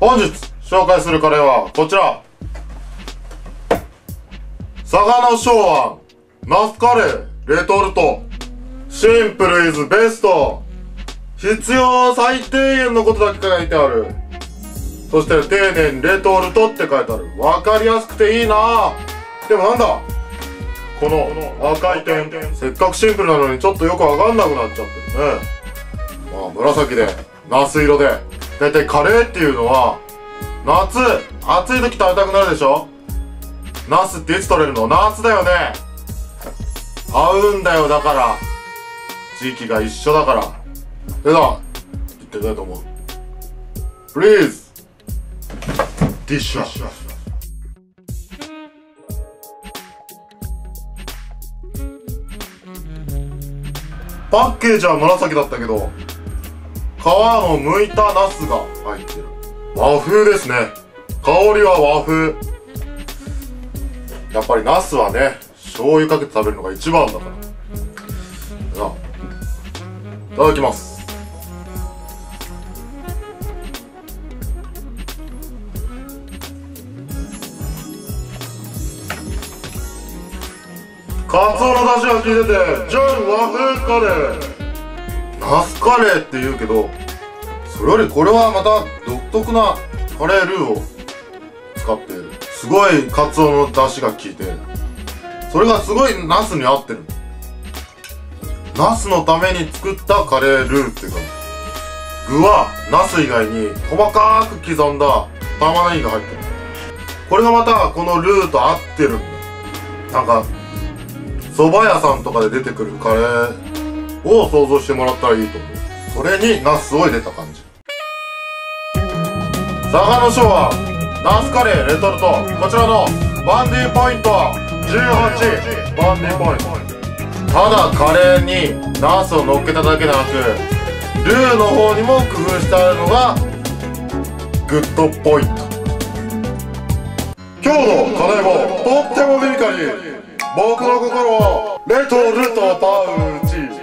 本日紹介するカレーはこちら。佐賀の昭和ナスカレーレトルト。シンプルイズベスト。必要最低限のことだけ書いてある。そして丁寧にレトルトって書いてある。わかりやすくていいな。でもなんだこの赤い点。せっかくシンプルなのにちょっとよくわかんなくなっちゃってるね。まあ紫でナス色で、だいたいカレーっていうのは夏暑い時食べたくなるでしょ。ナスっていつ取れるの？夏だよね。合うんだよ。だから地域が一緒だから。でだ言ってみたいと思う。 Please ディッシュ。パッケージは紫だったけど皮の剥いたナスが入ってる。和風ですね。香りは和風。やっぱりナスはね、醤油かけて食べるのが一番だから。じゃあいただきます。カツオの出汁が効いてて純和風カレー。ナスカレーって言うけど、それよりこれはまた独特なカレールーを使っている。すごいカツオの出汁が効いて、それがすごいナスに合ってる。ナスのために作ったカレールーっていうか、具はナス以外に細かく刻んだ玉ねぎが入ってる。これがまたこのルーと合ってるんだよ。なんか蕎麦屋さんとかで出てくるカレーを想像してもらったらいいと思う。それにナスを入れた感じ。佐賀の昭和ナスカレーレトルト。こちらのバンディポイントは18バンディポイント。ただカレーにナスを乗っけただけでなく、ルーの方にも工夫してあるのがグッドポイント。今日のカレーもとってもミミカリー。僕の心をレトルトパウチ。